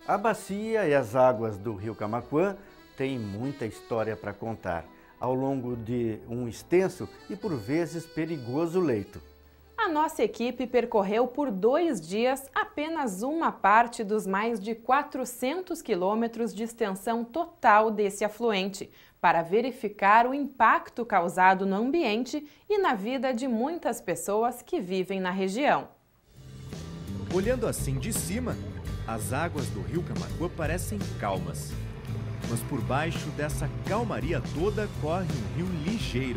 A bacia e as águas do rio Camaquã têm muita história para contar, ao longo de um extenso e por vezes perigoso leito. A nossa equipe percorreu por 2 dias apenas uma parte dos mais de 400 quilômetros de extensão total desse afluente, para verificar o impacto causado no ambiente e na vida de muitas pessoas que vivem na região. Olhando assim de cima, as águas do rio Camaquã parecem calmas. Mas por baixo dessa calmaria toda corre um rio ligeiro.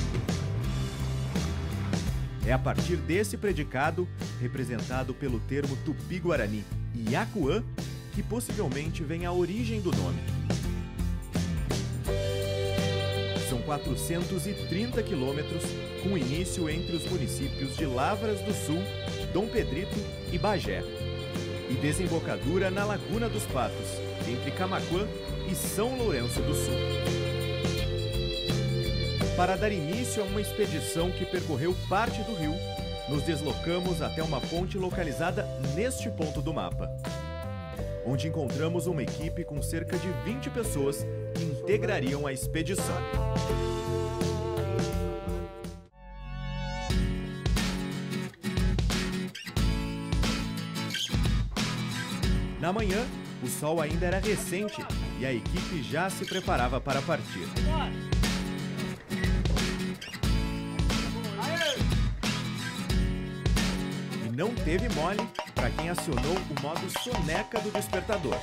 É a partir desse predicado, representado pelo termo tupi-guarani Iacuã, que possivelmente vem a origem do nome. São 430 quilômetros, com início entre os municípios de Lavras do Sul, Dom Pedrito e Bagé, e desembocadura na Laguna dos Patos, entre Camaquã e São Lourenço do Sul. Para dar início a uma expedição que percorreu parte do rio, nos deslocamos até uma ponte localizada neste ponto do mapa, onde encontramos uma equipe com cerca de 20 pessoas que integrariam a expedição. Na manhã, o sol ainda era recente e a equipe já se preparava para partir. E não teve mole para quem acionou o modo soneca do despertador.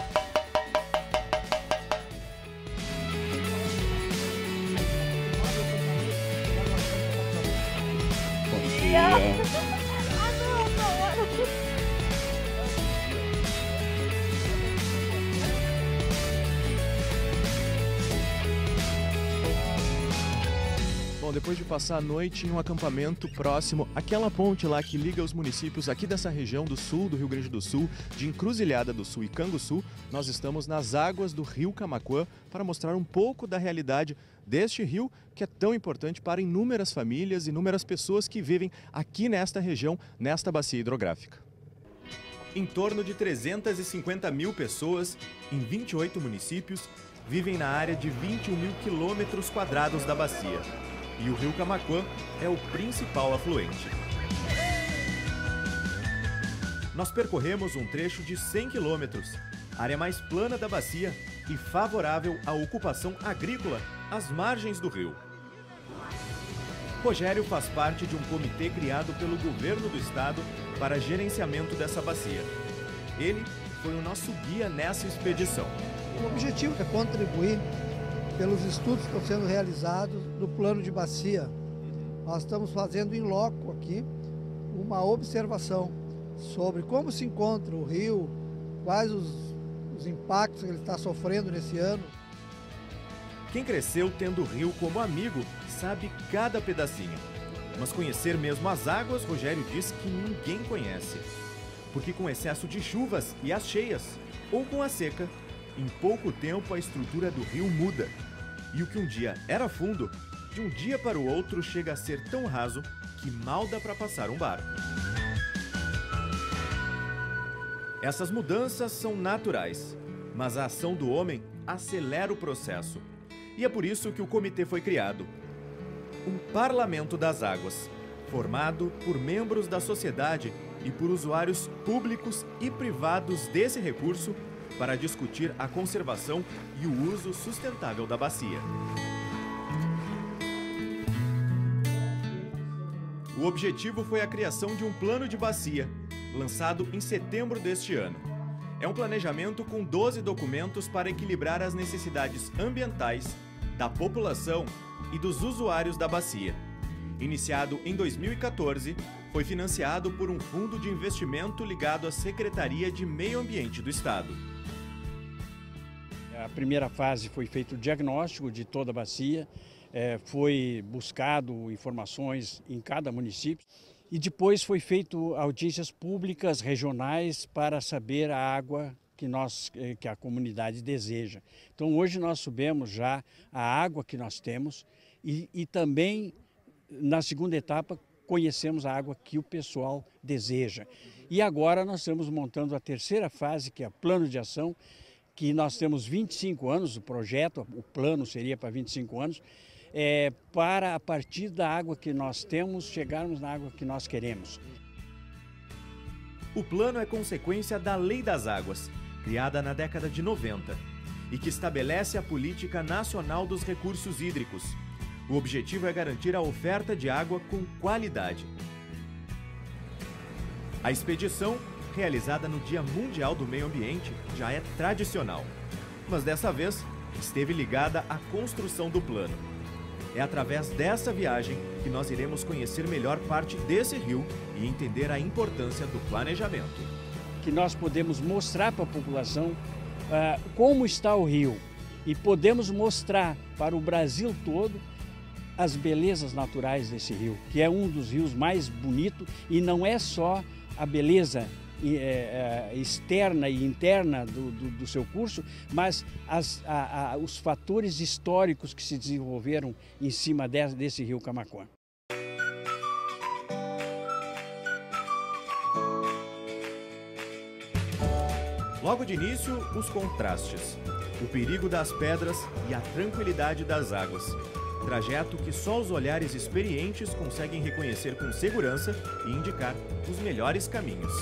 Bom, depois de passar a noite em um acampamento próximo àquela ponte lá que liga os municípios aqui dessa região do sul do Rio Grande do Sul, de Encruzilhada do Sul e Canguçu, nós estamos nas águas do rio Camaquã para mostrar um pouco da realidade deste rio que é tão importante para inúmeras famílias, inúmeras pessoas que vivem aqui nesta região, nesta bacia hidrográfica. Em torno de 350 mil pessoas, em 28 municípios, vivem na área de 21 mil quilômetros quadrados da bacia. E o rio Camaquã é o principal afluente. Nós percorremos um trecho de 100 quilômetros, área mais plana da bacia e favorável à ocupação agrícola às margens do rio. Rogério faz parte de um comitê criado pelo governo do estado para gerenciamento dessa bacia. Ele foi o nosso guia nessa expedição. O objetivo é contribuir pelos estudos que estão sendo realizados do plano de bacia. Nós estamos fazendo em loco aqui uma observação sobre como se encontra o rio, quais os impactos que ele está sofrendo nesse ano. Quem cresceu tendo o rio como amigo sabe cada pedacinho. Mas conhecer mesmo as águas, Rogério diz que ninguém conhece. Porque com excesso de chuvas e as cheias, ou com a seca, em pouco tempo a estrutura do rio muda. E o que um dia era fundo, de um dia para o outro chega a ser tão raso que mal dá para passar um barco. Essas mudanças são naturais, mas a ação do homem acelera o processo. E é por isso que o comitê foi criado. Um Parlamento das Águas, formado por membros da sociedade e por usuários públicos e privados desse recurso para discutir a conservação e o uso sustentável da bacia. O objetivo foi a criação de um plano de bacia, lançado em setembro deste ano. É um planejamento com 12 documentos para equilibrar as necessidades ambientais, da população e dos usuários da bacia. Iniciado em 2014, foi financiado por um fundo de investimento ligado à Secretaria de Meio Ambiente do Estado. A primeira fase foi feito o diagnóstico de toda a bacia, foi buscado informações em cada município e depois foi feito audiências públicas regionais para saber a água que a comunidade deseja. Então hoje nós sabemos já a água que nós temos e também na segunda etapa conhecemos a água que o pessoal deseja. E agora nós estamos montando a terceira fase, que é o plano de ação, que nós temos 25 anos, o projeto, o plano seria para 25 anos, para a partir da água que nós temos, chegarmos na água que nós queremos. O plano é consequência da Lei das Águas, criada na década de 90, e que estabelece a Política Nacional dos Recursos Hídricos. O objetivo é garantir a oferta de água com qualidade. A expedição, realizada no Dia Mundial do Meio Ambiente, já é tradicional, mas dessa vez esteve ligada à construção do plano. É através dessa viagem que nós iremos conhecer melhor parte desse rio e entender a importância do planejamento. Que nós podemos mostrar para a população como está o rio e podemos mostrar para o Brasil todo as belezas naturais desse rio, que é um dos rios mais bonitos, e não é só a beleza externa e interna do seu curso, mas os fatores históricos que se desenvolveram em cima desse rio Camaquã. Logo de início, os contrastes, o perigo das pedras e a tranquilidade das águas. Trajeto que só os olhares experientes conseguem reconhecer com segurança e indicar os melhores caminhos.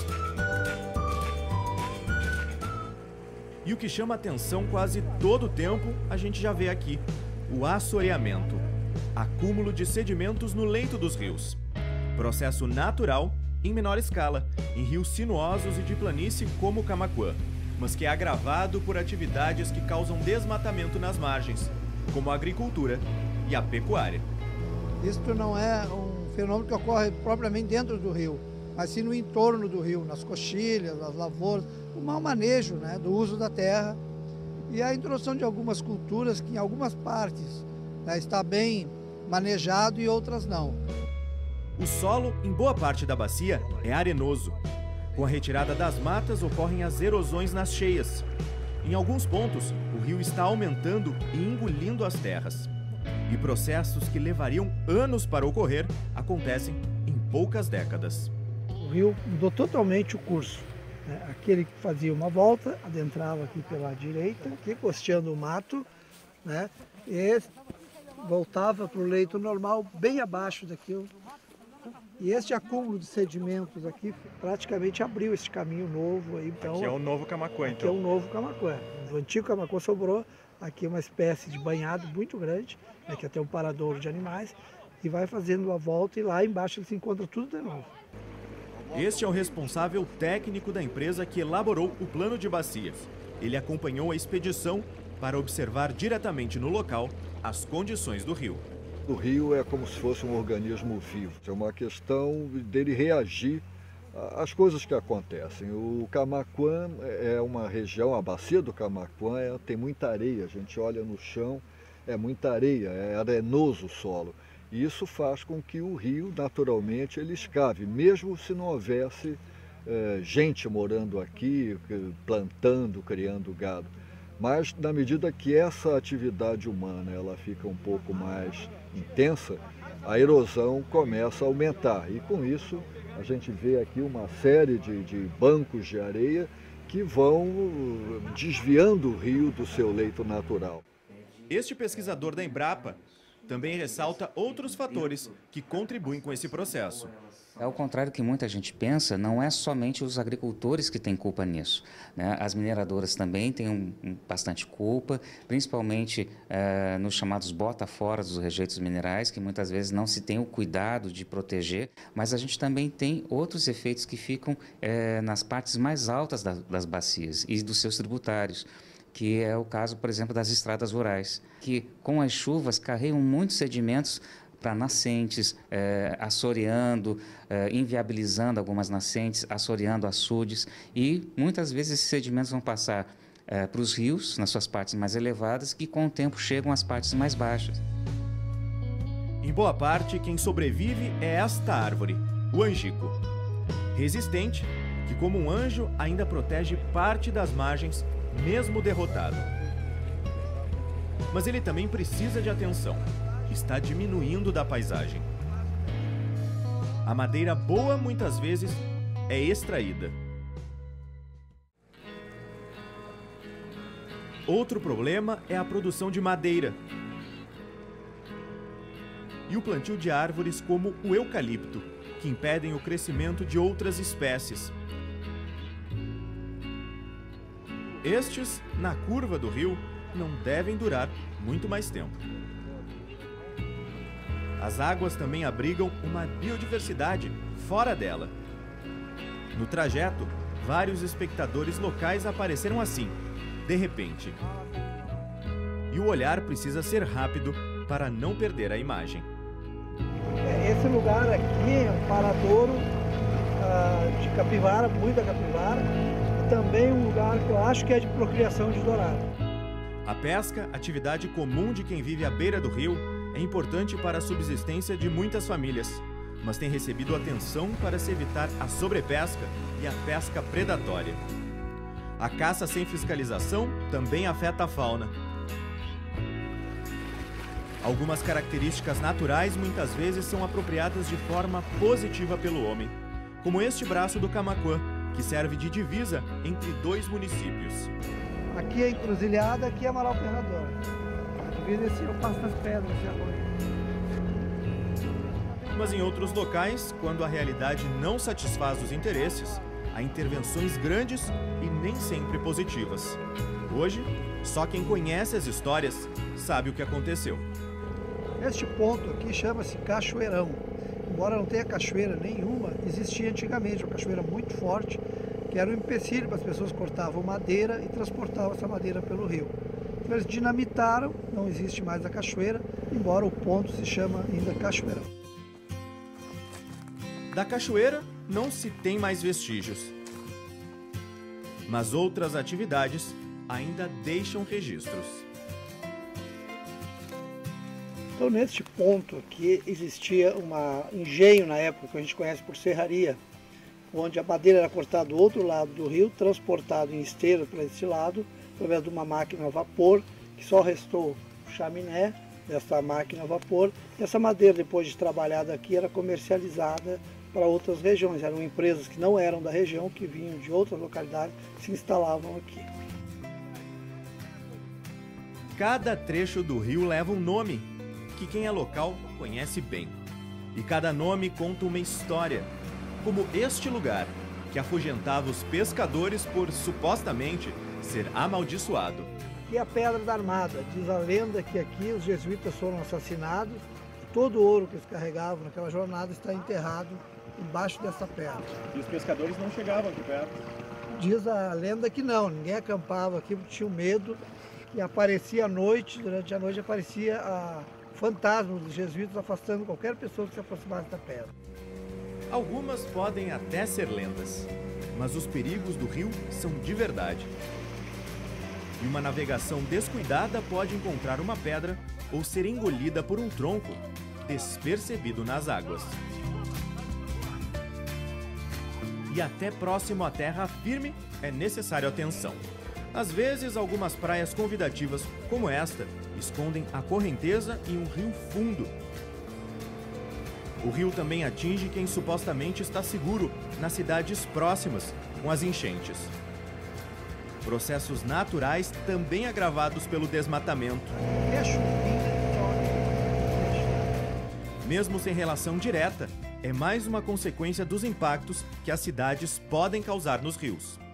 E o que chama atenção quase todo o tempo, a gente já vê aqui: o assoreamento, acúmulo de sedimentos no leito dos rios. Processo natural em menor escala, em rios sinuosos e de planície como o Camaquã, mas que é agravado por atividades que causam desmatamento nas margens, como a agricultura e a pecuária. Isto não é um fenômeno que ocorre propriamente dentro do rio, mas sim no entorno do rio, nas coxilhas, nas lavouras, o mau manejo, né, do uso da terra e a introdução de algumas culturas que em algumas partes, né, está bem manejado e outras não. O solo, em boa parte da bacia, é arenoso. Com a retirada das matas, ocorrem as erosões nas cheias. Em alguns pontos, o rio está aumentando e engolindo as terras. E processos que levariam anos para ocorrer acontecem em poucas décadas. O rio mudou totalmente o curso. Aquele que fazia uma volta, adentrava aqui pela direita, aqui costeando o mato, né, e voltava para o leito normal, bem abaixo daquilo. E este acúmulo de sedimentos aqui praticamente abriu esse caminho novo. Aí, então, aqui é o novo Camaquã, então. Aqui é o novo Camaquã. Do antigo Camaquã sobrou aqui uma espécie de banhado muito grande, né, que é até um paradouro de animais, e vai fazendo a volta e lá embaixo ele se encontra tudo de novo. Este é o responsável técnico da empresa que elaborou o plano de bacias. Ele acompanhou a expedição para observar diretamente no local as condições do rio. O rio é como se fosse um organismo vivo, é uma questão dele reagir às coisas que acontecem. O Camaquã é uma região, a bacia do Camaquã tem muita areia, a gente olha no chão, é muita areia, é arenoso o solo. E isso faz com que o rio, naturalmente, ele escave, mesmo se não houvesse gente morando aqui, plantando, criando gado. Mas, na medida que essa atividade humana ela fica um pouco mais intensa, a erosão começa a aumentar. E, com isso, a gente vê aqui uma série de bancos de areia que vão desviando o rio do seu leito natural. Este pesquisador da Embrapa também ressalta outros fatores que contribuem com esse processo. Ao contrário do que muita gente pensa, não é somente os agricultores que têm culpa nisso, né? As mineradoras também têm bastante culpa, principalmente nos chamados bota-fora dos rejeitos minerais, que muitas vezes não se tem o cuidado de proteger, mas a gente também tem outros efeitos que ficam nas partes mais altas das bacias e dos seus tributários, que é o caso, por exemplo, das estradas rurais, que com as chuvas carregam muitos sedimentos para nascentes, assoreando, inviabilizando algumas nascentes, assoreando açudes, e muitas vezes esses sedimentos vão passar para os rios, nas suas partes mais elevadas, que com o tempo chegam às partes mais baixas. Em boa parte, quem sobrevive é esta árvore, o angico. Resistente, que como um anjo ainda protege parte das margens, mesmo derrotado. Mas ele também precisa de atenção. Está diminuindo da paisagem. A madeira boa, muitas vezes, é extraída. Outro problema é a produção de madeira e o plantio de árvores como o eucalipto, que impedem o crescimento de outras espécies. Estes, na curva do rio, não devem durar muito mais tempo. As águas também abrigam uma biodiversidade fora dela. No trajeto, vários espectadores locais apareceram assim, de repente. E o olhar precisa ser rápido para não perder a imagem. Esse lugar aqui é um paradouro de capivara, muita capivara, e também um lugar que eu acho que é de procriação de dourado. A pesca, atividade comum de quem vive à beira do rio, é importante para a subsistência de muitas famílias, mas tem recebido atenção para se evitar a sobrepesca e a pesca predatória. A caça sem fiscalização também afeta a fauna. Algumas características naturais muitas vezes são apropriadas de forma positiva pelo homem, como este braço do Camaquã, que serve de divisa entre dois municípios. Aqui é Encruzilhada, aqui é Amaral Ferrador. Divisa esse eu passo nas pedras, esse arroio. Mas em outros locais, quando a realidade não satisfaz os interesses, há intervenções grandes e nem sempre positivas. Hoje, só quem conhece as histórias sabe o que aconteceu. Este ponto aqui chama-se Cachoeirão. Embora não tenha cachoeira nenhuma, existia antigamente uma cachoeira muito forte, que era um empecilho para as pessoas cortavam madeira e transportavam essa madeira pelo rio. Então eles dinamitaram, não existe mais a cachoeira, embora o ponto se chama ainda Cachoeirão. Da cachoeira não se tem mais vestígios, mas outras atividades ainda deixam registros. Então neste ponto aqui existia um engenho na época que a gente conhece por serraria, onde a madeira era cortada do outro lado do rio, transportada em esteira para esse lado, através de uma máquina a vapor, que só restou o chaminé dessa máquina a vapor. E essa madeira, depois de trabalhada aqui, era comercializada para outras regiões. Eram empresas que não eram da região, que vinham de outras localidades, se instalavam aqui. Cada trecho do rio leva um nome, que quem é local conhece bem. E cada nome conta uma história, como este lugar, que afugentava os pescadores por, supostamente, ser amaldiçoado. Aqui é a Pedra da Armada. Diz a lenda que aqui os jesuítas foram assassinados e todo o ouro que eles carregavam naquela jornada está enterrado embaixo dessa pedra. E os pescadores não chegavam aqui perto? Diz a lenda que não, ninguém acampava aqui porque tinha medo, e aparecia à noite, durante a noite aparecia fantasmas dos jesuítas afastando qualquer pessoa que se aproximasse da pedra. Algumas podem até ser lendas, mas os perigos do rio são de verdade. E uma navegação descuidada pode encontrar uma pedra ou ser engolida por um tronco, despercebido nas águas. E até próximo à terra firme é necessário atenção. Às vezes, algumas praias convidativas, como esta, escondem a correnteza e um rio fundo. O rio também atinge quem supostamente está seguro nas cidades próximas, com as enchentes. Processos naturais também agravados pelo desmatamento. Mesmo sem relação direta, é mais uma consequência dos impactos que as cidades podem causar nos rios.